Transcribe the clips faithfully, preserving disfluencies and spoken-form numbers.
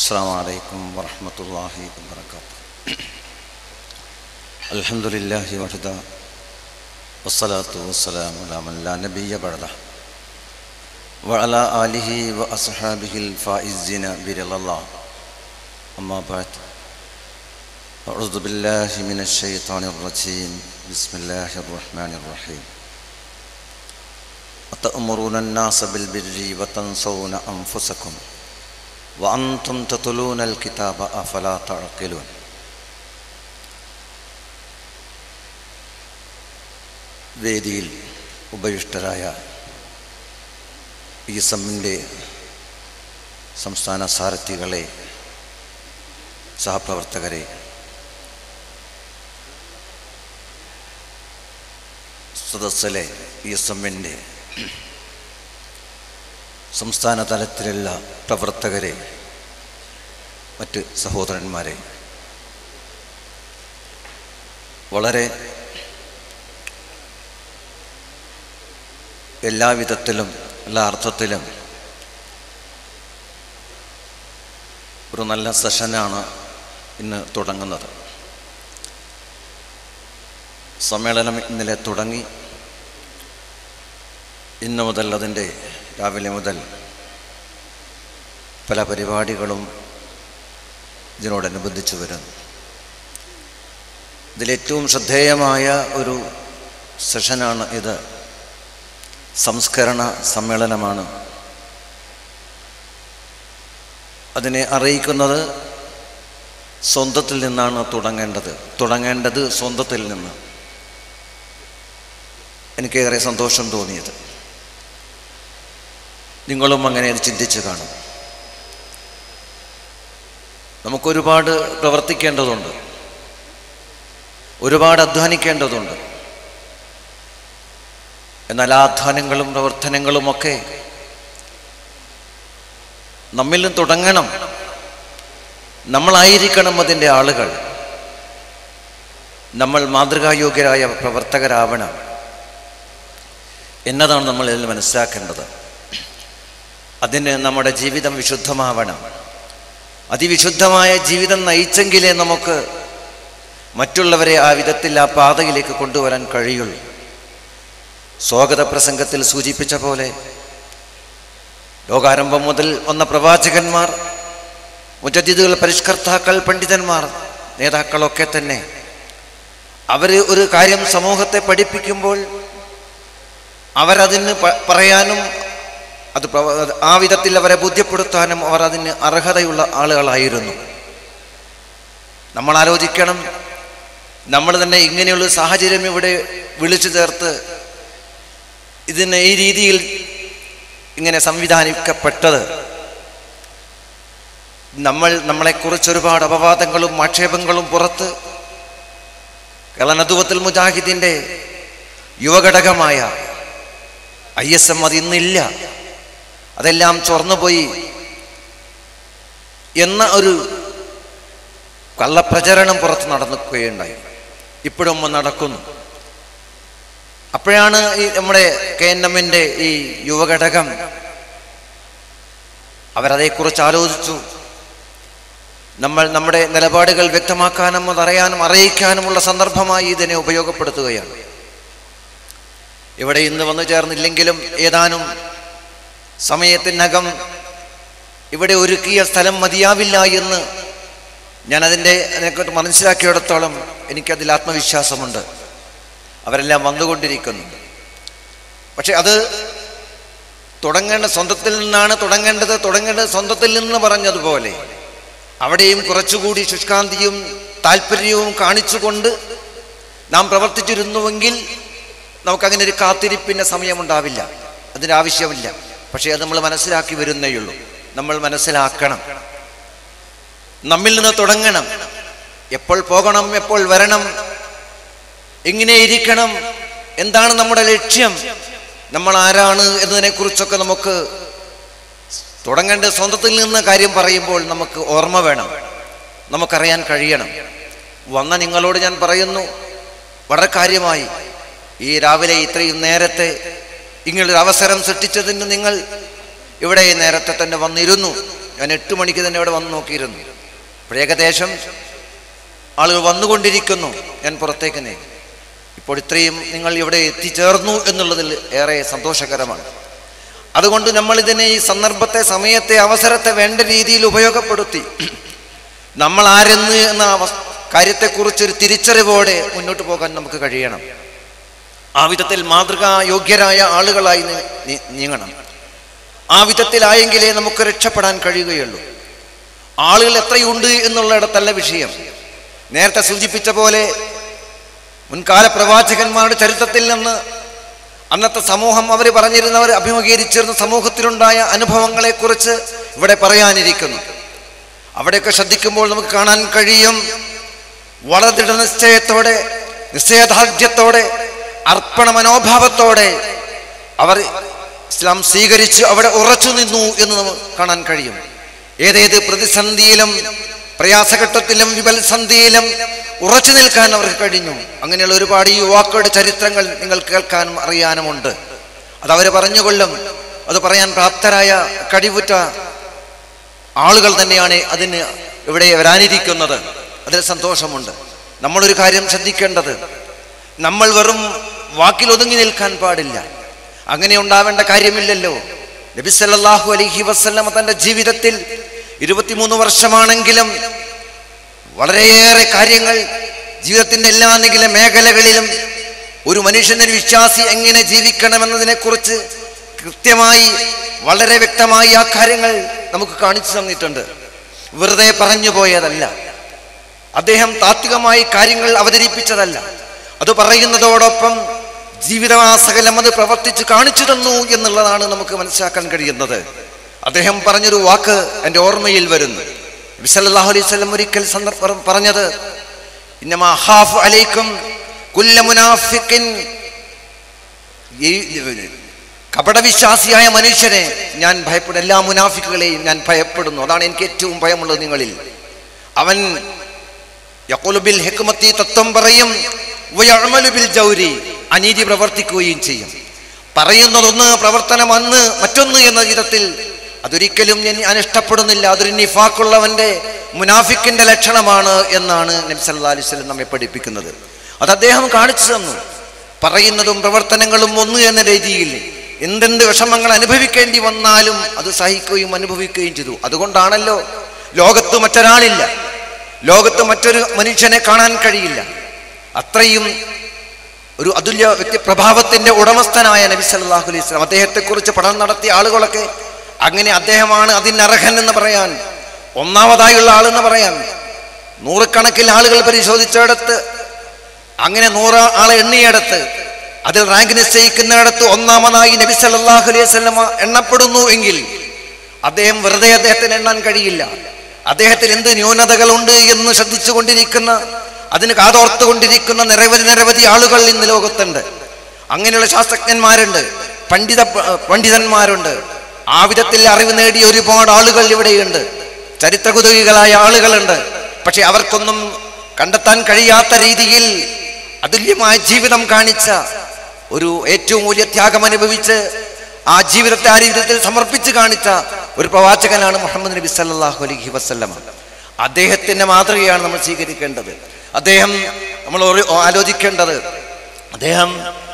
السلام عليكم ورحمة الله وبركاته. الحمد لله وحده والصلاة والسلام على من لا نبي بعده وعلى آله وأصحابه الفائزين برضا الله. أما بعد، أعوذ بالله من الشيطان الرجيم. بسم الله الرحمن الرحيم. أتأمرون الناس بالبر وتنسون أنفسكم وأنتم تتلون الكتاب أفلا تعقلون. വേദിയിൽ ഉപവിഷ്ടരായ ഈ സമ്മിൻ്റെ സംസ്ഥാന സാരഥികളെ, സഹപ്രവർത്തകരെ, സദസ്സിലെ ഈ സമ്മിൻ്റെ സംസ്ഥാന തലത്തിലുള്ള പ്രവർത്തകരെ, മറ്റ് സഹോദരന്മാരെ, വളരെ എല്ലാവിധത്തിലും എല്ലാ അർത്ഥത്തിലും ഒരു നല്ല സെഷനാണ് ഇന്ന് തുടങ്ങുന്നത്. സമ്മേളനം ഇന്നലെ തുടങ്ങി. ഇന്ന് മുതൽ അതിൻ്റെ രാവിലെ മുതൽ പല പരിപാടികളും ഇതിനോടനുബന്ധിച്ച് വരുന്നു. ഇതിലേറ്റവും ശ്രദ്ധേയമായ ഒരു സെഷനാണ് ഇത്. സംസ്കരണ സമ്മേളനമാണ്. അതിനെ അറിയിക്കുന്നത് സ്വന്തത്തിൽ നിന്നാണ് തുടങ്ങേണ്ടത് തുടങ്ങേണ്ടത് സ്വന്തത്തിൽ നിന്ന്. എനിക്കേറെ സന്തോഷം തോന്നിയത്. നിങ്ങളും അങ്ങനെ ചിന്തിച്ച് കാണും. നമുക്കൊരുപാട് പ്രവർത്തിക്കേണ്ടതുണ്ട്, ഒരുപാട് അധ്വാനിക്കേണ്ടതുണ്ട്. എന്നാൽ ആ അധ്വാനങ്ങളും പ്രവർത്തനങ്ങളുമൊക്കെ നമ്മിൽ നിന്ന് തുടങ്ങണം. നമ്മളായിരിക്കണം അതിൻ്റെ ആളുകൾ. നമ്മൾ മാതൃകായോഗ്യരായ പ്രവർത്തകരാവണം എന്നതാണ് നമ്മൾ ഇതിൽ മനസ്സിലാക്കേണ്ടത്. അതിന് നമ്മുടെ ജീവിതം വിശുദ്ധമാവണം. അതിവിശുദ്ധമായ ജീവിതം നയിച്ചെങ്കിലേ നമുക്ക് മറ്റുള്ളവരെ ആ വിധത്തിൽ ആ പാതയിലേക്ക് കൊണ്ടുവരാൻ കഴിയുള്ളൂ. സ്വാഗത പ്രസംഗത്തിൽ സൂചിപ്പിച്ച പോലെ ലോകാരംഭം മുതൽ വന്ന പ്രവാചകന്മാർ, മുജദ്ദിദുകൾ, പരിഷ്കർത്താക്കൾ, പണ്ഡിതന്മാർ, നേതാക്കളൊക്കെ തന്നെ അവർ ഒരു കാര്യം സമൂഹത്തെ പഠിപ്പിക്കുമ്പോൾ അവരതിന് പറയാനും അത് ആ വിധത്തിൽ അവരെ ബോധ്യപ്പെടുത്താനും അവർ അതിന് അർഹതയുള്ള ആളുകളായിരുന്നു. നമ്മൾ ആലോചിക്കണം, നമ്മൾ തന്നെ ഇങ്ങനെയുള്ള സാഹചര്യം ഇവിടെ വിളിച്ചു ചേർത്ത് ഇതിന് ഈ രീതിയിൽ ഇങ്ങനെ സംവിധാനിക്കപ്പെട്ടത് നമ്മൾ നമ്മളെക്കുറിച്ച് ഒരുപാട് അപവാദങ്ങളും ആക്ഷേപങ്ങളും പുറത്ത് കേരള നദുവത്തുൽ മുജാഹിദിൻ്റെ യുവഘടകമായ ഐ എസ് എം അത് ഇന്നില്ല, അതെല്ലാം ചോർന്നുപോയി എന്ന ഒരു കള്ളപ്രചരണം പുറത്ത് നടക്കുകയുണ്ടായി. ഇപ്പോഴും നടക്കുന്നു. അപ്പോഴാണ് ഈ നമ്മുടെ കെ എൻ എമ്മിൻ്റെ ഈ യുവഘടകം അവരതേക്കുറിച്ച് ആലോചിച്ചു. നമ്മൾ നമ്മുടെ നിലപാടുകൾ വ്യക്തമാക്കാനും അതറിയാനും അറിയിക്കാനുമുള്ള സന്ദർഭമായി ഇതിനെ ഉപയോഗപ്പെടുത്തുകയാണ്. ഇവിടെ ഇന്ന് വന്നു ചേർന്നില്ലെങ്കിലും ഏതാനും സമയത്തിനകം ഇവിടെ ഒരുക്കിയ സ്ഥലം മതിയാവില്ല എന്ന് ഞാൻ അതിൻ്റെ അതിനെക്കുറിച്ച് മനസ്സിലാക്കിയിടത്തോളം എനിക്കതിൽ ആത്മവിശ്വാസമുണ്ട്. അവരെല്ലാം വന്നുകൊണ്ടിരിക്കുന്നു. പക്ഷെ അത് തുടങ്ങേണ്ട സ്വന്തത്തിൽ നിന്നാണ് തുടങ്ങേണ്ടത്. തുടങ്ങേണ്ടത് സ്വന്തത്തിൽ നിന്ന് പറഞ്ഞതുപോലെ അവിടെയും കുറച്ചുകൂടി ശുഷ്കാന്തിയും താല്പര്യവും കാണിച്ചുകൊണ്ട് നാം പ്രവർത്തിച്ചിരുന്നുവെങ്കിൽ നമുക്കങ്ങനെ ഒരു കാത്തിരിപ്പിൻ്റെ സമയമുണ്ടാവില്ല, അതിൻ്റെ ആവശ്യമില്ല. പക്ഷേ അത് നമ്മൾ മനസ്സിലാക്കി വരുന്നേയുള്ളൂ. നമ്മൾ മനസ്സിലാക്കണം, നമ്മിൽ നിന്ന് തുടങ്ങണം. എപ്പോൾ പോകണം, എപ്പോൾ വരണം, എങ്ങനെ ഇരിക്കണം, എന്താണ് നമ്മുടെ ലക്ഷ്യം, നമ്മൾ ആരാണ് എന്നതിനെക്കുറിച്ചൊക്കെ നമുക്ക് തുടങ്ങേണ്ട സ്വന്തത്തിൽ നിന്ന് കാര്യം പറയുമ്പോൾ നമുക്ക് ഓർമ്മ വേണം, നമുക്കറിയാൻ കഴിയണം. വന്ന നിങ്ങളോട് ഞാൻ പറയുന്നു, വളരെ കാര്യമായി ഈ രാവിലെ ഇത്രയും നേരത്തെ ഇങ്ങനൊരു അവസരം സൃഷ്ടിച്ചതിന് നിങ്ങൾ ഇവിടെ നേരത്തെ തന്നെ വന്നിരുന്നു. ഞാൻ എട്ട് മണിക്ക് തന്നെ ഇവിടെ വന്ന് നോക്കിയിരുന്നു. ഇപ്പോൾ ഏകദേശം ആളുകൾ വന്നുകൊണ്ടിരിക്കുന്നു. ഞാൻ പുറത്തേക്ക് നീങ്ങി. ഇപ്പോൾ ഇത്രയും നിങ്ങൾ ഇവിടെ എത്തിച്ചേർന്നു എന്നുള്ളതിൽ ഏറെ സന്തോഷകരമാണ്. അതുകൊണ്ട് നമ്മൾ ഇതിനെ, ഈ സന്ദർഭത്തെ, സമയത്തെ, അവസരത്തെ വേണ്ട രീതിയിൽ ഉപയോഗപ്പെടുത്തി നമ്മൾ ആരെന്ന് എന്ന കാര്യത്തെക്കുറിച്ചൊരു തിരിച്ചറിവോടെ മുന്നോട്ട് പോകാൻ നമുക്ക് കഴിയണം. ആ വിധത്തിൽ മാതൃകാ യോഗ്യരായ ആളുകളായി നീങ്ങണം. ആ വിധത്തിലായെങ്കിലേ നമുക്ക് രക്ഷപ്പെടാൻ കഴിയുകയുള്ളൂ. ആളുകൾ എത്രയുണ്ട് എന്നുള്ളിടത്തല്ല വിഷയം. നേരത്തെ സൂചിപ്പിച്ച പോലെ മുൻകാല പ്രവാചകന്മാരുടെ ചരിത്രത്തിൽ നിന്ന് അന്നത്തെ സമൂഹം അവർ പറഞ്ഞിരുന്നവർ അഭിമുഖീകരിച്ചിരുന്ന സമൂഹത്തിലുണ്ടായ അനുഭവങ്ങളെക്കുറിച്ച് ഇവിടെ പറയാനിരിക്കുന്നു. അവിടെയൊക്കെ ശ്രദ്ധിക്കുമ്പോൾ നമുക്ക് കാണാൻ കഴിയും, വളരെ ദൃഢനിശ്ചയത്തോടെ, നിശ്ചയദാർഢ്യത്തോടെ, അർപ്പണ മനോഭാവത്തോടെ അവർ ഇസ്ലാം സ്വീകരിച്ച് അവിടെ ഉറച്ചു നിന്നു എന്ന് നമുക്ക് കാണാൻ കഴിയും. ഏതേത് പ്രതിസന്ധിയിലും പ്രയാസഘട്ടത്തിലും വിപൽസന്ധിയിലും ഉറച്ചു നിൽക്കാൻ അവർക്ക് കഴിഞ്ഞു. അങ്ങനെയുള്ള ഒരുപാട് യുവാക്കളുടെ ചരിത്രങ്ങൾ നിങ്ങൾ കേൾക്കാനും അറിയാനുമുണ്ട്. അതവർ പറഞ്ഞുകൊള്ളും. അത് പറയാൻ പ്രാപ്തരായ കഴിവുറ്റ ആളുകൾ തന്നെയാണ് അതിന് ഇവിടെ വരാനിരിക്കുന്നത്. അതിൽ സന്തോഷമുണ്ട്. നമ്മളൊരു കാര്യം ശ്രദ്ധിക്കേണ്ടത്, നമ്മൾ വെറും വാക്കിൽ ഒതുങ്ങി നിൽക്കാൻ പാടില്ല. അങ്ങനെ ഉണ്ടാവേണ്ട കാര്യമില്ലല്ലോ. നബി സല്ലല്ലാഹു അലൈഹി വസല്ലം തൻ്റെ ജീവിതത്തിൽ ഇരുപത്തിമൂന്ന് വർഷമാണെങ്കിലും വളരെയേറെ കാര്യങ്ങൾ ജീവിതത്തിൻ്റെ എല്ലാ നില മേഖലകളിലും ഒരു മനുഷ്യനൊരു വിശ്വാസി എങ്ങനെ ജീവിക്കണമെന്നതിനെക്കുറിച്ച് കൃത്യമായി, വളരെ വ്യക്തമായി ആ കാര്യങ്ങൾ നമുക്ക് കാണിച്ചു തന്നിട്ടുണ്ട്. വെറുതെ പറഞ്ഞു പോയതല്ല, അദ്ദേഹം താത്വികമായി കാര്യങ്ങൾ അവതരിപ്പിച്ചതല്ല. അത് പറയുന്നതോടൊപ്പം ജീവിതമാസകലം അത് പ്രവർത്തിച്ച് കാണിച്ചു തന്നു എന്നുള്ളതാണ് നമുക്ക് മനസ്സിലാക്കാൻ കഴിയുന്നത്. അദ്ദേഹം പറഞ്ഞൊരു വാക്ക് എൻ്റെ ഓർമ്മയിൽ വരുന്നു. നബി സല്ലല്ലാഹു അലൈഹി വസല്ലം ഒരിക്കൽ സന്ദർഭം പറഞ്ഞത്, ഇന്നമാ അഖാഫു അലൈക്കും കുല്ല മുനാഫിഖിൻ, കപടവിശ്വാസിയായ മനുഷ്യനെ ഞാൻ ഭയപ്പെടുന്നു, എല്ലാ മുനാഫിക്കുകളെയും ഞാൻ ഭയപ്പെടുന്നു. അതാണ് എനിക്ക് ഏറ്റവും ഭയമുള്ളത് നിങ്ങളിൽ. അവൻ യഖൂലു ബിൽ ഹിക്മത്തി, തത്വം പറയും, വയഅമലു ബിൽ ജൗരി, അനീതി പ്രവർത്തിക്കുകയും ചെയ്യും. പറയുന്നതൊന്ന്, പ്രവർത്തനം അന്ന് മറ്റൊന്ന് എന്ന വിധത്തിൽ അതൊരിക്കലും ഞാൻ ഇഷ്ടപ്പെടുന്നില്ല. അതൊരു നിഫാഖുള്ളവന്റെ, മുനാഫിക്കിന്റെ ലക്ഷണമാണ് എന്നാണ് നബി സല്ലല്ലാഹു അലൈഹി വസല്ലം നമ്മെ പഠിപ്പിക്കുന്നത്. അത് അദ്ദേഹം കാണിച്ചു തന്നു. പറയുന്നതും പ്രവർത്തനങ്ങളും ഒന്ന് എന്ന രീതിയിൽ എന്തെന്ത് വിഷമങ്ങൾ അനുഭവിക്കേണ്ടി വന്നാലും അത് സഹിക്കുകയും അനുഭവിക്കുകയും ചെയ്തു. അതുകൊണ്ടാണല്ലോ ലോകത്ത് മറ്റൊരാളില്ല, ലോകത്ത് മറ്റൊരു മനുഷ്യനെ കാണാൻ കഴിയില്ല, അത്രയും ഒരു അതുല്യ വ്യക്തി പ്രഭാവത്തിന്റെ ഉടമസ്ഥനായ നബി സല്ലല്ലാഹു അലൈഹി വസല്ലം. അദ്ദേഹത്തെക്കുറിച്ച് പഠനം നടത്തിയ ആളുകളൊക്കെ അങ്ങനെ അദ്ദേഹമാണ് അതിനർഹൻ എന്ന് പറയാൻ, ഒന്നാമതായുള്ള ആളെന്ന് പറയാൻ. നൂറുകണക്കിൽ ആളുകൾ പരിശോധിച്ചെടുത്ത്, അങ്ങനെ നൂറ് ആളെ എണ്ണിയെടുത്ത് അതിൽ റാങ്ക് നിശ്ചയിക്കുന്നിടത്ത് ഒന്നാമതായി നബി സല്ലല്ലാഹു അലൈഹി വസല്ലം എണ്ണപ്പെടുന്നു എങ്കിൽ അദ്ദേഹം വെറുതെ അദ്ദേഹത്തിന് എണ്ണാൻ കഴിയില്ല. അദ്ദേഹത്തിൽ എന്ത് ന്യൂനതകളുണ്ട് എന്ന് ശ്രദ്ധിച്ചു കൊണ്ടിരിക്കുന്ന, അതിന് കാതോർത്തുകൊണ്ടിരിക്കുന്ന നിരവധി നിരവധി ആളുകൾ ഇന്ന് ലോകത്തുണ്ട്. അങ്ങനെയുള്ള ശാസ്ത്രജ്ഞന്മാരുണ്ട്, പണ്ഡിത പണ്ഡിതന്മാരുണ്ട്. ആ വിധത്തിൽ അറിവ് നേടിയ ഒരുപാട് ആളുകൾ ഇവിടെയുണ്ട്, ചരിത്രകുതുകികളായ ആളുകളുണ്ട്. പക്ഷെ അവർക്കൊന്നും കണ്ടെത്താൻ കഴിയാത്ത രീതിയിൽ അതുല്യമായ ജീവിതം കാണിച്ച, ഒരു ഏറ്റവും വലിയ ത്യാഗം അനുഭവിച്ച് ആ ജീവിതത്തെ ആ രീതിയിൽ സമർപ്പിച്ച് കാണിച്ച ഒരു പ്രവാചകനാണ് മുഹമ്മദ് നബി സല്ലല്ലാഹു അലൈഹി വസല്ലം. അദ്ദേഹത്തിന്റെ മാതൃകയാണ് നമ്മൾ സ്വീകരിക്കേണ്ടത്. അദ്ദേഹം നമ്മൾ ആലോചിക്കേണ്ടത്, അദ്ദേഹം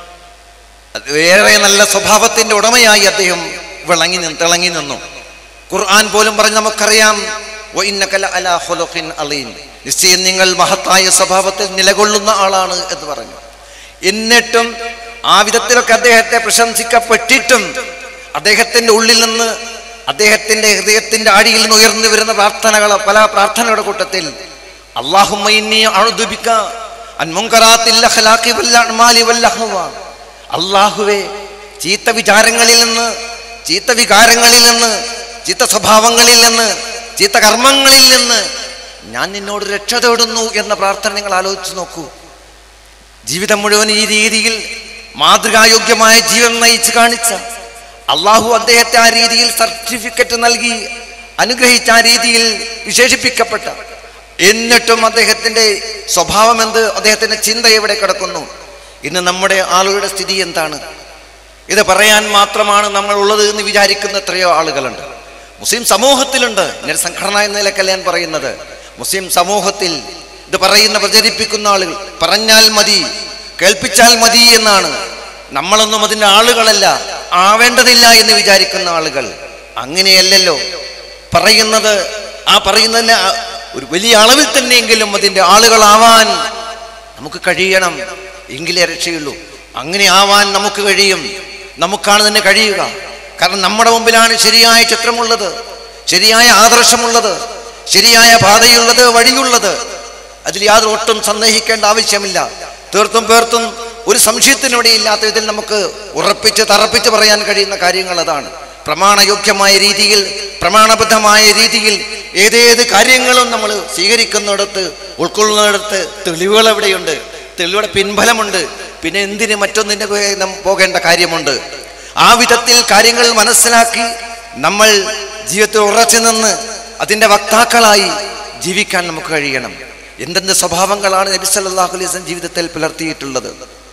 ഏറെ നല്ല സ്വഭാവത്തിന്റെ ഉടമയായി അദ്ദേഹം വിളങ്ങി നിന്ന് തിളങ്ങി നിന്നു. ഖുർആൻ പോലും പറഞ്ഞ് നമുക്കറിയാം, വഇന്നക ലഅലാ ഖുലുഖിൻ അളീം, നിശ്ചയം നിങ്ങൾ മഹത്തായ സ്വഭാവത്തിൽ നിലകൊള്ളുന്ന ആളാണ് എന്ന് പറഞ്ഞു. എന്നിട്ടും ആ വിധത്തിലൊക്കെ അദ്ദേഹത്തെ പ്രശംസിക്കപ്പെട്ടിട്ടും അദ്ദേഹത്തിന്റെ ഉള്ളിൽ നിന്ന്, അദ്ദേഹത്തിന്റെ ഹൃദയത്തിന്റെ അടിയിൽ നിന്ന് ഉയർന്നു വരുന്ന പ്രാർത്ഥനകൾ, പല പ്രാർത്ഥനയുടെ കൂട്ടത്തിൽ അല്ലാഹുമ്മ ഇന്നി അഊദു ബിക അൻ മുൻകറാത്തിൽ അഖ്ലാഖി വൽ അഅ്മാലി വൽ ലഹ്വ, അല്ലാഹുവേ ചീത്ത വിചാരങ്ങളിൽ നിന്ന്, ചീത്ത വികാരങ്ങളിൽ നിന്ന്, ചീത്ത സ്വഭാവങ്ങളിൽ നിന്ന്, ചീത്ത കർമ്മങ്ങളിൽ നിന്ന് ഞാൻ നിന്നോട് രക്ഷ തേടുന്നു എന്ന പ്രാർത്ഥന നിങ്ങൾ ആലോചിച്ച് നോക്കൂ. ജീവിതം മുഴുവൻ ഈ രീതിയിൽ മാതൃകായോഗ്യമായ ജീവൻ നയിച്ച് കാണിച്ച അള്ളാഹു അദ്ദേഹത്തെ ആ രീതിയിൽ സർട്ടിഫിക്കറ്റ് നൽകി അനുഗ്രഹിച്ച, ആ രീതിയിൽ വിശേഷിപ്പിക്കപ്പെട്ട, എന്നിട്ടും അദ്ദേഹത്തിന്റെ സ്വഭാവം എന്ത്, അദ്ദേഹത്തിന്റെ ചിന്ത എവിടെ കിടക്കുന്നു? ഇന്ന് നമ്മുടെ ആളുകളുടെ സ്ഥിതി എന്താണ്? ഇത് പറയാൻ മാത്രമാണ് നമ്മൾ ഉള്ളത് എന്ന് വിചാരിക്കുന്ന എത്രയോ ആളുകളുണ്ട്. മുസ്ലിം സമൂഹത്തിലുണ്ട്. ഞാൻ സംഘടന എന്ന നിലക്കല്ല ഞാൻ പറയുന്നത്. മുസ്ലിം സമൂഹത്തിൽ ഇത് പറയുന്ന പ്രചരിപ്പിക്കുന്ന ആളുകൾ പറഞ്ഞാൽ മതി, കേൾപ്പിച്ചാൽ മതി എന്നാണ്. നമ്മളൊന്നും അതിൻ്റെ ആളുകളല്ല, ആവേണ്ടതില്ല എന്ന് വിചാരിക്കുന്ന ആളുകൾ. അങ്ങനെയല്ലല്ലോ പറയുന്നത്. ആ പറയുന്നതിന് ഒരു വലിയ അളവിൽ തന്നെയെങ്കിലും അതിൻ്റെ ആളുകളാവാൻ നമുക്ക് കഴിയണം, എങ്കിലേ രക്ഷയുള്ളൂ. അങ്ങനെ ആവാൻ നമുക്ക് കഴിയും. നമുക്കാണ് തന്നെ കഴിയുക. കാരണം നമ്മുടെ മുമ്പിലാണ് ശരിയായ ചിത്രമുള്ളത്, ശരിയായ ആദർശമുള്ളത്, ശരിയായ പാതയുള്ളത്, വഴിയുള്ളത്. അതിൽ യാതൊരു ഒട്ടും സന്ദേഹിക്കേണ്ട ആവശ്യമില്ല. തീർത്തും പേർത്തും ഒരു സംശയത്തിനിവിടെ ഇല്ലാത്ത ഇതിൽ നമുക്ക് ഉറപ്പിച്ച് തറപ്പിച്ച് പറയാൻ കഴിയുന്ന കാര്യങ്ങൾ അതാണ്. പ്രമാണയോഗ്യമായ രീതിയിൽ, പ്രമാണബദ്ധമായ രീതിയിൽ ഏതേത് കാര്യങ്ങളും നമ്മൾ സ്വീകരിക്കുന്നിടത്ത്, ഉൾക്കൊള്ളുന്നിടത്ത് തെളിവുകൾ എവിടെയുണ്ട്, തെളിവുകളുടെ പിൻഫലമുണ്ട്. പിന്നെ എന്തിന് മറ്റൊന്നിൻ്റെ പോകേണ്ട കാര്യമുണ്ട്? ആ വിധത്തിൽ കാര്യങ്ങൾ മനസ്സിലാക്കി നമ്മൾ ജീവിതത്തിൽ ഉറച്ചു നിന്ന് അതിൻ്റെ വക്താക്കളായി ജീവിക്കാൻ നമുക്ക് കഴിയണം. എന്തെന്ത് സ്വഭാവങ്ങളാണ് നബി സല്ലല്ലാഹു അലൈഹി വസല്ലം ജീവിതത്തിൽ പുലർത്തിയിട്ടുള്ളത്?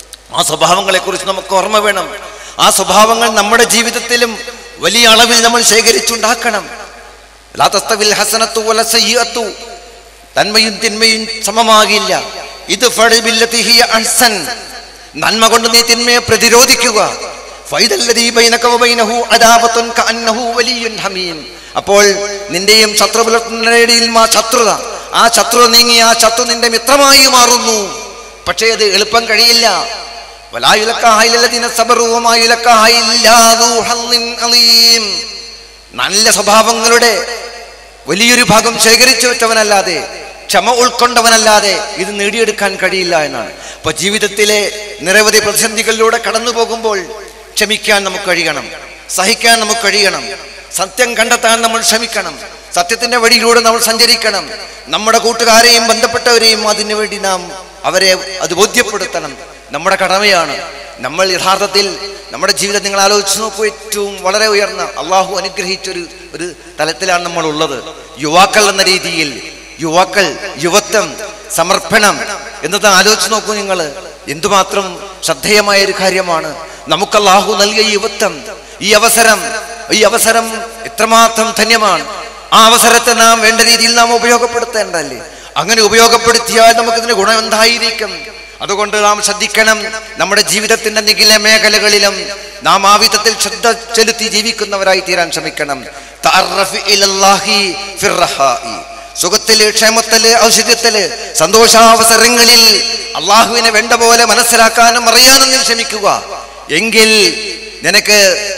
ആ സ്വഭാവങ്ങളെക്കുറിച്ച് നമുക്ക് ഓർമ്മ വേണം. ആ സ്വഭാവങ്ങൾ നമ്മുടെ ജീവിതത്തിലും വലിയ അളവിൽ നമ്മൾ ശേഖരിച്ചുണ്ടാക്കണം. ലാ തസ്തവിൽ ഹസനത്തു വല സയ്യിഅത്തു, നന്മയും തിന്മയും സമമാകില്ല. ഇദ്ഫഅ ബില്ലതി ഹിയ അഹ്സൻ, നന്മ കൊണ്ട് നീ തിന്മയെ പ്രതിരോധിക്കുക. ഫൈദല്ലദീ ബൈനക വബൈനഹു അദാവത്തുൻ കഅന്നഹു വലിയ്യുൻ ഹമീം, അപ്പോൾ നിന്റെയും ശത്രു പുലർത്തുന്നതിനിടയിൽ ആ ശത്രുത, ആ ശത്രു നീങ്ങി ആ ശത്രു നിന്റെ മിത്രമായി മാറുന്നു. പക്ഷേ അത് എളുപ്പം കഴിയില്ല. വലാ യുലഖാഹ ഇല്ലല്ലദീന സബറൂ വമാ യുലഖാഹ ഇല്ലാ ദൂ ഹള്ളിൻ അളീം, നല്ല സ്വഭാവങ്ങളുടെ വലിയൊരു ഭാഗം ശേഖരിച്ചു വെച്ചവനല്ലാതെ, ക്ഷമ ഉൾക്കൊണ്ടവനല്ലാതെ ഇത് നേടിയെടുക്കാൻ കഴിയില്ല എന്നാണ്. അപ്പൊ ജീവിതത്തിലെ നിരവധി പ്രതിസന്ധികളിലൂടെ കടന്നു പോകുമ്പോൾ ക്ഷമിക്കാൻ നമുക്ക് കഴിയണം, സഹിക്കാൻ നമുക്ക് കഴിയണം, സത്യം കണ്ടെത്താൻ നമ്മൾ ശ്രമിക്കണം, സത്യത്തിന്റെ വഴിയിലൂടെ നമ്മൾ സഞ്ചരിക്കണം. നമ്മുടെ കൂട്ടുകാരെയും ബന്ധപ്പെട്ടവരെയും അതിനു വേണ്ടി നാം അവരെ അത് ബോധ്യപ്പെടുത്തണം. നമ്മുടെ കടമയാണ്. നമ്മൾ യഥാർത്ഥത്തിൽ നമ്മുടെ ജീവിതം നിങ്ങൾ ആലോചിച്ച് നോക്കൂ, ഏറ്റവും വളരെ ഉയർന്ന അള്ളാഹു അനുഗ്രഹിച്ചൊരു ഒരു തലത്തിലാണ് നമ്മൾ ഉള്ളത്. യുവാക്കൾ എന്ന രീതിയിൽ യുവാക്കൾ, യുവത്വം, സമർപ്പണം എന്നത് ആലോചിച്ച് നോക്കൂ നിങ്ങൾ. എന്തുമാത്രം ശ്രദ്ധേയമായ ഒരു കാര്യമാണ് നമുക്ക് അള്ളാഹു നൽകിയ യുവത്വം. ഈ അവസരം ഈ അവസരം എത്രമാത്രം ധന്യമാണ്. ആ അവസരത്തെ നാം വേണ്ട രീതിയിൽ നാം ഉപയോഗപ്പെടുത്തേണ്ടല്ലേ? അങ്ങനെ ഉപയോഗപ്പെടുത്തിയാൽ നമുക്കിതിന്റെ ഗുണം എന്തായിരിക്കും? അതുകൊണ്ട് നാം ശ്രദ്ധിക്കണം. നമ്മുടെ ജീവിതത്തിന്റെ നിഖില മേഖലകളിലും നാം ആ വിധത്തിൽ ശ്രദ്ധ ചെലുത്തി ജീവിക്കുന്നവരായി തീരാൻ ശ്രമിക്കണം. തഅറഫ് ഇലല്ലാഹി ഫിർറഹാഇ, സുഖത്തില്, ക്ഷേമത്തില്, ഔഷധത്തില്, സന്തോഷാവസരങ്ങളിൽ അള്ളാഹുവിനെ വേണ്ട പോലെ മനസ്സിലാക്കാനും അറിയാനും നീ ശ്രമിക്കുക. എങ്കിൽ നിനക്ക്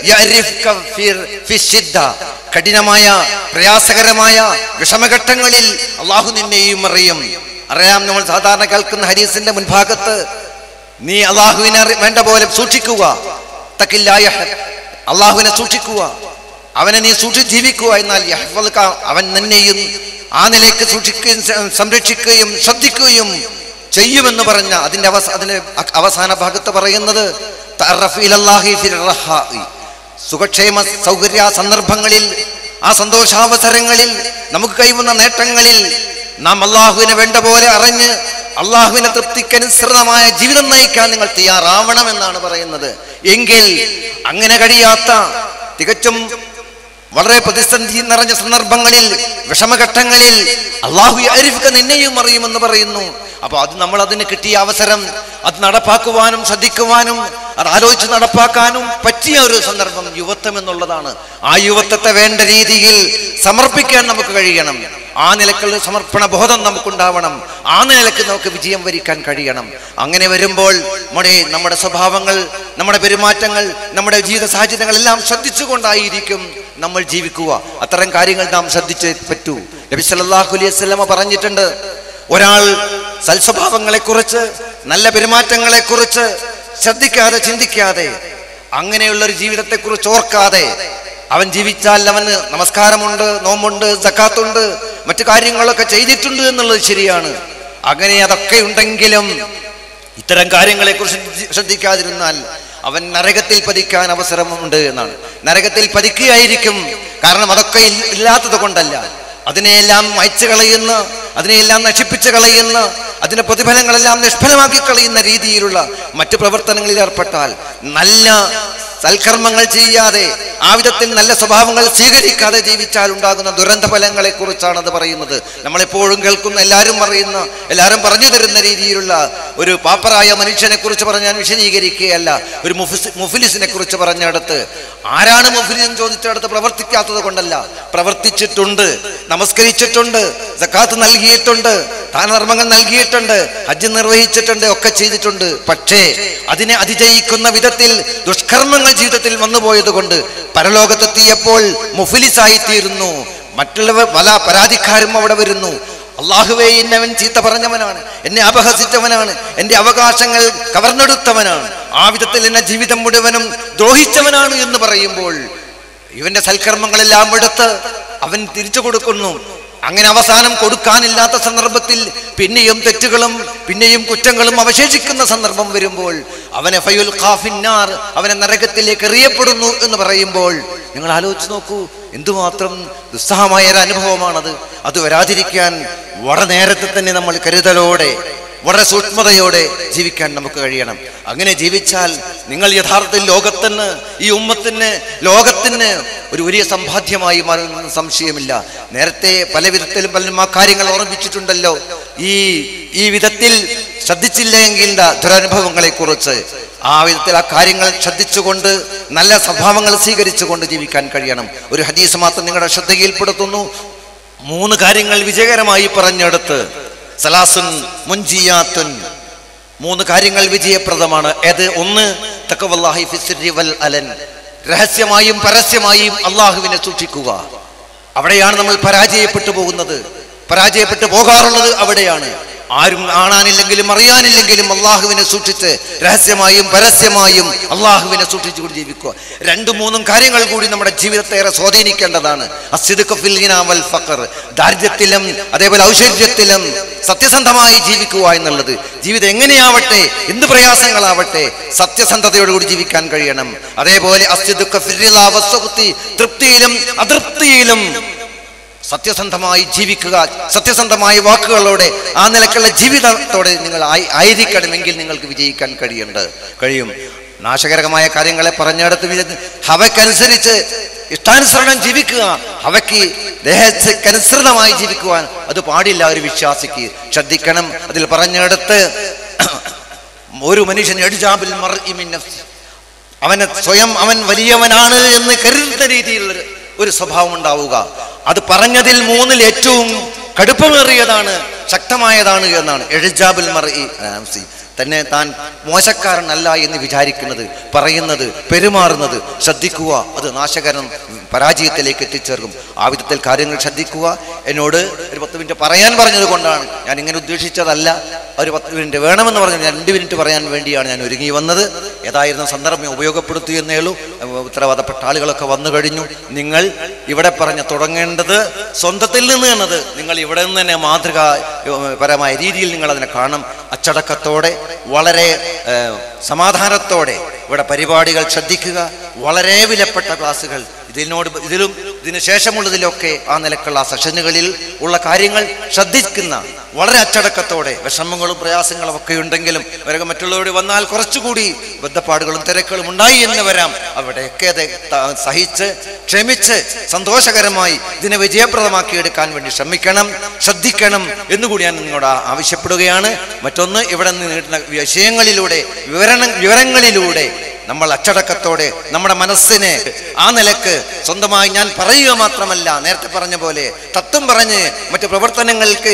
കഠിനമായ പ്രയാസകരമായ വിഷമഘട്ടങ്ങളിൽ അള്ളാഹു നിന്നെയും അറിയും. അറിയാം, നമ്മൾ സാധാരണ കേൾക്കുന്ന ഹദീസിന്റെ മുൻഭാഗത്ത് നീ അള്ളാഹുവിനെ വേണ്ട പോലെ സൂക്ഷിക്കുക, തഖില്ലായ അള്ളാഹുവിനെ സൂക്ഷിക്കുക, അവനെ നീ സൂക്ഷിച്ച് ജീവിക്കുക, എന്നാൽ യഹ്ഫളുക, അവൻ നിന്നെയും ആ നിലയ്ക്ക് സൂക്ഷിക്കുകയും സംരക്ഷിക്കുകയും ശ്രദ്ധിക്കുകയും ചെയ്യുമെന്ന് പറഞ്ഞ അതിന്റെ അവസ അതിന്റെ അവസാന ഭാഗത്ത് പറയുന്നത് സുഖക്ഷേമ സൗകര്യ സന്ദർഭങ്ങളിൽ, ആ സന്തോഷാവസരങ്ങളിൽ, നമുക്ക് കൈവന്ന നേട്ടങ്ങളിൽ നാം അള്ളാഹുവിനെ വേണ്ട പോലെ അറിഞ്ഞ് അള്ളാഹുവിനെ തൃപ്തിക്കനുസൃതമായ ജീവിതം നയിക്കാൻ നിങ്ങൾ തയ്യാറാവണമെന്നാണ് പറയുന്നത്. എങ്കിൽ അങ്ങനെ കഴിയാത്ത, തികച്ചും വളരെ പ്രതിസന്ധി നിറഞ്ഞ സന്ദർഭങ്ങളിൽ, വിഷമഘട്ടങ്ങളിൽ അള്ളാഹു യഅരിഫുക, നിന്നെയും അറിയുമെന്ന് പറയുന്നു. അപ്പൊ അത് നമ്മൾ അതിന് കിട്ടിയ അവസരം അത് നടപ്പാക്കുവാനും ശ്രദ്ധിക്കുവാനും അത് ആലോചിച്ച് നടപ്പാക്കാനും പറ്റിയ ഒരു സന്ദർഭം യുവത്വം എന്നുള്ളതാണ്. ആ യുവത്വത്തെ വേണ്ട രീതിയിൽ സമർപ്പിക്കാൻ നമുക്ക് കഴിയണം. ആ നിലക്കുള്ള സമർപ്പണ ബോധം നമുക്കുണ്ടാവണം. ആ നിലക്ക് നമുക്ക് വിജയം വരിക്കാൻ കഴിയണം. അങ്ങനെ വരുമ്പോൾ നമ്മുടെ നമ്മുടെ സ്വഭാവങ്ങൾ, നമ്മുടെ പെരുമാറ്റങ്ങൾ, നമ്മുടെ ജീവിത സാഹചര്യങ്ങളെല്ലാം ശ്രദ്ധിച്ചുകൊണ്ടായിരിക്കും നമ്മൾ ജീവിക്കുക. അത്തരം കാര്യങ്ങൾ നാം ശ്രദ്ധിച്ചേ പറ്റൂ. നബി സല്ലല്ലാഹു അലൈഹി വസല്ലം പറഞ്ഞിട്ടുണ്ട്, ഒരാൾ സൽസ്വഭാവങ്ങളെക്കുറിച്ച്, നല്ല പെരുമാറ്റങ്ങളെക്കുറിച്ച് ശ്രദ്ധിക്കാതെ, ചിന്തിക്കാതെ, അങ്ങനെയുള്ളൊരു ജീവിതത്തെക്കുറിച്ച് ഓർക്കാതെ അവൻ ജീവിച്ചാൽ അവന് നമസ്കാരമുണ്ട്, നോമ്പുണ്ട്, സക്കാത്തുണ്ട്, മറ്റു കാര്യങ്ങളൊക്കെ ചെയ്തിട്ടുണ്ട് എന്നുള്ളത് ശരിയാണ്. അങ്ങനെ അതൊക്കെ ഉണ്ടെങ്കിലും ഇത്തരം കാര്യങ്ങളെക്കുറിച്ച് ശ്രദ്ധിക്കാതിരുന്നാൽ അവൻ നരകത്തിൽ പതിക്കാൻ അവസരമുണ്ട് എന്നാണ്. നരകത്തിൽ പതിക്കുകയായിരിക്കും. കാരണം അതൊക്കെ ഇല്ലാത്തത് കൊണ്ടല്ല, അതിനെയെല്ലാം അയച്ചു കളയുന്ന, അതിനെയെല്ലാം നശിപ്പിച്ചു കളയുന്ന, അതിന്റെ പ്രതിഫലങ്ങളെല്ലാം നിഷ്ഫലമാക്കി കളയുന്ന രീതിയിലുള്ള മറ്റു പ്രവർത്തനങ്ങളിൽ ഏർപ്പെട്ടാൽ, നല്ല സൽക്കർമ്മങ്ങൾ ചെയ്യാതെ ആ വിധത്തിൽ നല്ല സ്വഭാവങ്ങൾ സ്വീകരിക്കാതെ ജീവിച്ചാൽ ഉണ്ടാകുന്ന ദുരന്ത ഫലങ്ങളെ കുറിച്ചാണ് അത് പറയുന്നത്. നമ്മളെപ്പോഴും കേൾക്കുന്ന, എല്ലാവരും അറിയുന്ന, എല്ലാവരും പറഞ്ഞു തരുന്ന രീതിയിലുള്ള ഒരു പാപ്പറായ മനുഷ്യനെ കുറിച്ച് പറഞ്ഞ് ഞാൻ വിശദീകരിക്കുകയല്ല. ഒരു മുഫിസ് മുഫിലിസിനെ കുറിച്ച് പറഞ്ഞെടുത്ത്, ആരാണ് മുഫിലിസ് എന്ന് ചോദിച്ചെടുത്ത് പ്രവർത്തിക്കാത്തത് കൊണ്ടല്ല, പ്രവർത്തിച്ചിട്ടുണ്ട്, നമസ്കരിച്ചിട്ടുണ്ട്, സക്കാത്ത് നൽകിയിട്ടുണ്ട്, ദാനധർമ്മങ്ങൾ നൽകിയിട്ടുണ്ട്, ഹജ്ജ് നിർവഹിച്ചിട്ടുണ്ട്, ഒക്കെ ചെയ്തിട്ടുണ്ട്. പക്ഷേ അതിനെ അതിജയിക്കുന്ന വിധത്തിൽ ദുഷ്കർമ്മങ്ങൾ ജീവിതത്തിൽ വന്നുപോയത് കൊണ്ട് പരലോകത്തെത്തിയപ്പോൾ മുഫ്ലിസായി തീരുന്നു. മറ്റുള്ളവർ പല പരാതിക്കാരും അവിടെ വരുന്നു. അള്ളാഹുവേ, എന്നവൻ ചീത്ത പറഞ്ഞവനാണ്, എന്നെ അപഹസിച്ചവനാണ്, എൻ്റെ അവകാശങ്ങൾ കവർന്നെടുത്തവനാണ്, ആ വിധത്തിൽ എന്നെ ജീവിതം മുഴുവനും ദ്രോഹിച്ചവനാണ് എന്ന് പറയുമ്പോൾ ഇവന്റെ സൽക്കർമ്മങ്ങളെല്ലാം എടുത്ത് അവൻ തിരിച്ചു കൊടുക്കുന്നു. അങ്ങനെ അവസാനം കൊടുക്കാനില്ലാത്ത സന്ദർഭത്തിൽ പിന്നെയും തെറ്റുകളും പിന്നെയും കുറ്റങ്ങളും അവശേഷിക്കുന്ന സന്ദർഭം വരുമ്പോൾ അവനെ ഫയുൽ ഖാഫിന്നാർ, അവനെ നരകത്തിലേക്ക് എറിയപ്പെടുന്നു എന്ന് പറയുമ്പോൾ നിങ്ങൾ ആലോചിച്ച് നോക്കൂ, എന്തുമാത്രം ദുസ്സഹമായ ഒരു അനുഭവമാണത്. അത് വരാതിരിക്കാൻ വളരെ നേരത്തെ തന്നെ നമ്മൾ കരുതലോടെ, വളരെ സൂക്ഷ്മതയോടെ ജീവിക്കാൻ നമുക്ക് കഴിയണം. അങ്ങനെ ജീവിച്ചാൽ നിങ്ങൾ യഥാർത്ഥത്തിൽ ലോകത്തിന്, ഈ ഉമ്മത്തിന്, ലോകത്തിന് ഒരു വലിയ സമ്പാദ്യമായി മാറുന്ന സംശയമില്ല. നേരത്തെ പല വിധത്തിലും പലരും ആ കാര്യങ്ങൾ ഓർമ്മിച്ചിട്ടുണ്ടല്ലോ. ഈ ഈ വിധത്തിൽ ശ്രദ്ധിച്ചില്ലെങ്കിൽ ദുരനുഭവങ്ങളെ കുറിച്ച് ആ വിധത്തിൽ ആ കാര്യങ്ങൾ ശ്രദ്ധിച്ചുകൊണ്ട് നല്ല സ്വഭാവങ്ങൾ സ്വീകരിച്ചുകൊണ്ട് ജീവിക്കാൻ കഴിയണം. ഒരു ഹദീസ് മാത്രം നിങ്ങളുടെ ശ്രദ്ധയിൽപ്പെടുത്തുന്നു. മൂന്ന് കാര്യങ്ങൾ വിജയകരമായി പറഞ്ഞെടുത്ത്, സലാസുൻ മുൻജിയാത്തുൻ, മൂന്ന് കാര്യങ്ങൾ വിജയപ്രദമാണ്. ഏത്? ഒന്ന്, തഖ്വല്ലാഹി ഫിസ്സിരി വൽ അലൻ, രഹസ്യമായും പരസ്യമായും അള്ളാഹുവിനെ സൂക്ഷിക്കുക. അവിടെയാണ് നമ്മൾ പരാജയപ്പെട്ടു പോകുന്നത്, പരാജയപ്പെട്ടു പോകാറുള്ളത് അവിടെയാണ്. ആരും കാണാനില്ലെങ്കിലും അറിയാനില്ലെങ്കിലും അള്ളാഹുവിനെ സൂക്ഷിച്ച് രഹസ്യമായും പരസ്യമായും അള്ളാഹുവിനെ സൂക്ഷിച്ചുകൊണ്ട് ജീവിക്കുക. രണ്ടു മൂന്നും കാര്യങ്ങൾ കൂടി നമ്മുടെ ജീവിതത്തെ ഏറെ സ്വാധീനിക്കേണ്ടതാണ്. അസ്ദിഖു ഫിൽ ഗിനാ വൽ ഫഖർ, ദാരിദ്ര്യത്തിലും അതേപോലെ ഔഷധ്യത്തിലും സത്യസന്ധമായി ജീവിക്കുക എന്നുള്ളത്. ജീവിതം എങ്ങനെയാവട്ടെ, എന്ത് പ്രയാസങ്ങളാവട്ടെ, സത്യസന്ധതയോടുകൂടി ജീവിക്കാൻ കഴിയണം. അതേപോലെ അസ്ദിഖു ഫിൽ റിളാ വസ്സുഖ്തി, തൃപ്തിയിലും അതൃപ്തിയിലും സത്യസന്ധമായി ജീവിക്കുക. സത്യസന്ധമായ വാക്കുകളോടെ ആ നിലക്കുള്ള ജീവിതത്തോടെ നിങ്ങൾ ആയിരിക്കണമെങ്കിൽ നിങ്ങൾക്ക് വിജയിക്കാൻ കഴിയേണ്ട കഴിയും. നാശകരമായ കാര്യങ്ങളെ പറഞ്ഞെടുത്ത് ഹവയ്ക്കനുസരിച്ച് ഇഷ്ടാനുസരണം ജീവിക്കുക, ഹവയ്ക്ക് ദേഹത്തിനനുസൃതമായി ജീവിക്കുവാൻ അത് പാടില്ല. ഒരു വിശ്വാസിക്ക് ശ്രദ്ധിക്കണം. അതിൽ പറഞ്ഞെടുത്ത് ഒരു മനുഷ്യൻ എഴുജാബിൽ മർഇ മിൻ നഫ്സി, അവനെ സ്വയം അവൻ വലിയവനാണ് എന്ന് കരുതുന്ന രീതിയിലുള്ള ഒരു സ്വഭാവം ഉണ്ടാവുക. അത് പറഞ്ഞതിൽ മൂന്നിൽ ഏറ്റവും കടുപ്പമേറിയതാണ്, ശക്തമായതാണ് എന്നാണ്. എഴുജാബുൽ മർഇ നഫ്സി, തന്നെ താൻ മോശക്കാരനല്ല എന്ന് വിചാരിക്കുന്നത്, പറയുന്നത്, പെരുമാറുന്നത് ശ്രദ്ധിക്കുക. അത് നാശകരം, പരാജയത്തിലേക്ക് എത്തിച്ചേർക്കും. ആ വിധത്തിൽ കാര്യങ്ങൾ ശ്രദ്ധിക്കുക. എന്നോട് ഒരു പത്ത് മിനിറ്റ് പറയാൻ പറഞ്ഞത് കൊണ്ടാണ് ഞാൻ ഇങ്ങനെ ഉദ്ദേശിച്ചതല്ല. ഒരു പത്ത് മിനിറ്റ് വേണമെന്ന് പറഞ്ഞാൽ ഞാൻ രണ്ട് മിനിറ്റ് പറയാൻ വേണ്ടിയാണ് ഞാൻ ഒരുങ്ങി വന്നത്. ഏതായിരുന്നു സന്ദർഭം ഉപയോഗപ്പെടുത്തി എന്നേ ഉള്ളൂ. ഉത്തരവാദപ്പെട്ട ആളുകളൊക്കെ വന്നു കഴിഞ്ഞു. നിങ്ങൾ ഇവിടെ പറഞ്ഞ് തുടങ്ങേണ്ടത് സ്വന്തത്തിൽ നിന്ന് എന്നത് നിങ്ങൾ ഇവിടെ നിന്ന് തന്നെ മാതൃകാപരമായ രീതിയിൽ നിങ്ങൾ അതിനെ കാണണം. അച്ചടക്കത്തോടെ, വളരെ സമാധാനത്തോടെ ഇവിടെ പരിപാടികൾ ശ്രദ്ധിക്കുക. വളരെ വിലപ്പെട്ട ക്ലാസ്സുകൾ ഇതിനോട് ഇതിലും ഇതിന് ശേഷമുള്ളതിലൊക്കെ ആ നിലക്കുള്ള സെഷനുകളിൽ ഉള്ള കാര്യങ്ങൾ ശ്രദ്ധിക്കുന്ന, വളരെ അച്ചടക്കത്തോടെ, വിഷമങ്ങളും പ്രയാസങ്ങളും ഒക്കെ ഉണ്ടെങ്കിലും അവരൊക്കെ മറ്റുള്ളവരോട് വന്നാൽ കുറച്ചുകൂടി ബന്ധപ്പാടുകളും തിരക്കുകളും ഉണ്ടായി എന്ന് വരാം. അവിടെയൊക്കെ അത് സഹിച്ച് ക്ഷമിച്ച് സന്തോഷകരമായി ഇതിനെ വിജയപ്രദമാക്കി എടുക്കാൻ വേണ്ടി ശ്രമിക്കണം, ശ്രദ്ധിക്കണം എന്നുകൂടി ഞാൻ നിങ്ങളോട് ആവശ്യപ്പെടുകയാണ്. മറ്റൊന്ന്, ഇവിടെ നിന്ന് വിഷയങ്ങളിലൂടെ വിവരണ വിവരങ്ങളിലൂടെ നമ്മൾ അച്ചടക്കത്തോടെ നമ്മുടെ മനസ്സിനെ ആ നിലക്ക് സ്വന്തമായി ഞാൻ പറയുക മാത്രമല്ല, നേരത്തെ പറഞ്ഞ പോലെ തത്വം പറഞ്ഞ് മറ്റു പ്രവർത്തനങ്ങൾക്ക്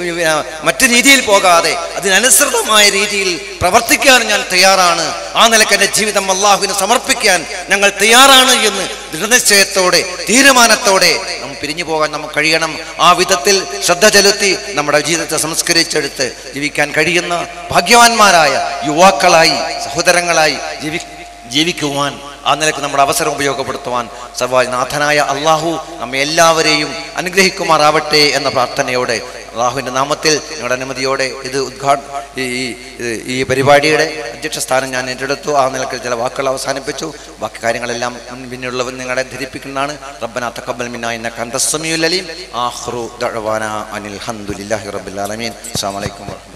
മറ്റു രീതിയിൽ പോകാതെ അതിനനുസൃതമായ രീതിയിൽ പ്രവർത്തിക്കാൻ ഞാൻ തയ്യാറാണ്. ആ നിലക്ക് എൻ്റെ ജീവിതം അള്ളാഹുവിന് സമർപ്പിക്കാൻ ഞങ്ങൾ തയ്യാറാണ് എന്ന് ദൃഢനിശ്ചയത്തോടെ, തീരുമാനത്തോടെ നമ്മൾ പിരിഞ്ഞു പോകാൻ നമുക്ക് കഴിയണം. ആ വിധത്തിൽ ശ്രദ്ധ ചെലുത്തി നമ്മുടെ ജീവിതത്തെ സംസ്കരിച്ചെടുത്ത് ജീവിക്കാൻ കഴിയുന്ന ഭാഗ്യവാന്മാരായ യുവാക്കളായി, സഹോദരങ്ങളായി ജീവി ജീവിക്കുവാൻ ആ നിലക്ക് നമ്മുടെ അവസരം ഉപയോഗപ്പെടുത്തുവാൻ സർവനാഥനായ അള്ളാഹു നമ്മെ എല്ലാവരെയും അനുഗ്രഹിക്കുമാറാവട്ടെ എന്ന പ്രാർത്ഥനയോടെ അള്ളാഹുവിൻ്റെ നാമത്തിൽ നിങ്ങളുടെ അനുമതിയോടെ ഇത് ഉദ്ഘാട ഈ ഈ പരിപാടിയുടെ അധ്യക്ഷ സ്ഥാനം ഞാൻ ഏറ്റെടുത്തു. ആ നിലക്ക് ചില വാക്കുകൾ അവസാനിപ്പിച്ചു. ബാക്കി കാര്യങ്ങളെല്ലാം പിന്നെയുള്ളവർ നിങ്ങളെ ധരിപ്പിക്കുന്നതാണ്. റബ്ബനാ തഖബ്ബൽ മിന്നാ ഇന്നക അൻതസ് സമീഉൽ അലീം. ആഖിറു ദഅവാനാ അനിൽ ഹംദുലില്ലാഹി റബ്ബിൽ ആലമീൻ. അസ്സലാമു അലൈക്കും.